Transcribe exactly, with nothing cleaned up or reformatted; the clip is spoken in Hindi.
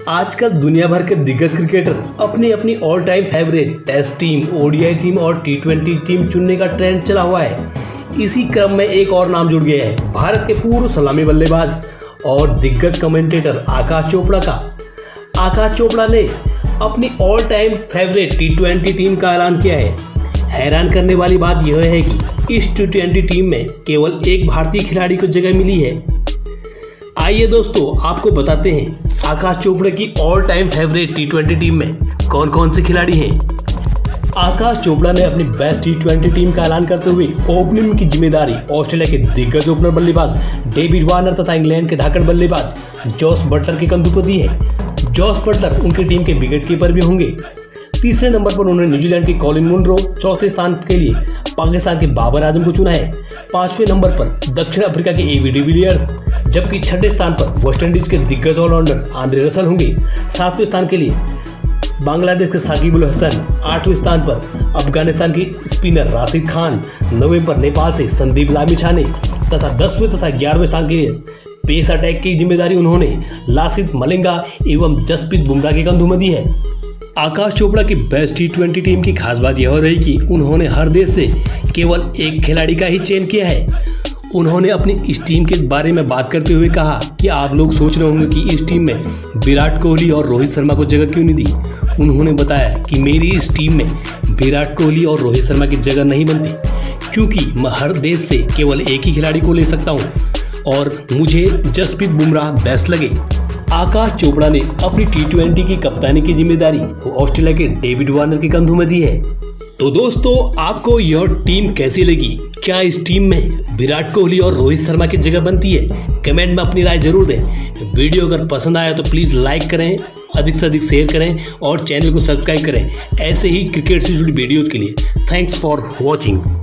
आजकल दुनिया भर के दिग्गज क्रिकेटर अपनी अपनी all time favourite test team, ODI team और टी ट्वेंटी टीम चुनने का ट्रेंड चला हुआ है। इसी क्रम में एक और नाम जुड़ गया है, भारत के पूर्व सलामी बल्लेबाज और दिग्गज कमेंटेटर आकाश चोपड़ा का। आकाश चोपड़ा ने अपनी all time favourite T twenty team का ऐलान किया है। हैरान करने वाली बात यह है कि इस टी ट्वेंटी टीम में केवल एक भारतीय खिलाड़ी को जगह मिली है। आइए दोस्तों, आपको बताते हैं आकाश चोपड़ा की all time favourite T twenty team में कौन कौन से खिलाड़ी हैं। आकाश चोपड़ा ने अपनी बेस्ट टी ट्वेंटी टीम का ऐलान करते हुए ओपनिंग की जिम्मेदारी ऑस्ट्रेलिया के दिग्गज ओपनर बल्लेबाज डेविड वार्नर तथा इंग्लैंड के धाकड़ बल्लेबाज जॉस बटलर के कंधों पर दी है। जॉस बटलर उनकी टीम के विकेट कीपर भी होंगे। तीसरे नंबर पर उन्होंने न्यूजीलैंड की कॉलिन मुनरो, चौथे स्थान के लिए पाकिस्तान के बाबर आजम को चुना है। पांचवें नंबर पर दक्षिण अफ्रीका के एबी डिविलियर्स, जबकि छठे स्थान पर वेस्टइंडीज के दिग्गज ऑलराउंडर आंद्रे रसल होंगे। सातवें स्थान के लिए बांग्लादेश के साकिब उल हसन, आठवें स्थान पर अफगानिस्तान की स्पिनर राशिद खान, नौवें पर नेपाल से संदीप लामिछाने तथा दसवें तथा ग्यारहवें स्थान के लिए पेस अटैक की जिम्मेदारी उन्होंने लासित मलिंगा एवं जसप्रीत बुमराह के कंधों में दी है। आकाश चोपड़ा की बेस्ट टी ट्वेंटी टीम की खास बात यह रही कि उन्होंने हर देश से केवल एक खिलाड़ी का ही चयन किया है। उन्होंने अपनी इस टीम के बारे में बात करते हुए कहा कि आप लोग सोच रहे होंगे कि इस टीम में विराट कोहली और रोहित शर्मा को जगह क्यों नहीं दी। उन्होंने बताया कि मेरी इस टीम में विराट कोहली और रोहित शर्मा की जगह नहीं बनती, क्योंकि मैं हर देश से केवल एक ही खिलाड़ी को ले सकता हूँ और मुझे जसप्रीत बुमराह बेस्ट लगे। आकाश चोपड़ा ने अपनी टी ट्वेंटी की कप्तानी की जिम्मेदारी ऑस्ट्रेलिया के डेविड वार्नर के कंधों में दी है। तो दोस्तों, आपको यह टीम कैसी लगी? क्या इस टीम में विराट कोहली और रोहित शर्मा की जगह बनती है? कमेंट में अपनी राय जरूर दें। वीडियो अगर पसंद आया तो प्लीज़ लाइक करें, अधिक से अधिक शेयर करें और चैनल को सब्सक्राइब करें ऐसे ही क्रिकेट से जुड़ी वीडियोज़ के लिए। Thanks for watching.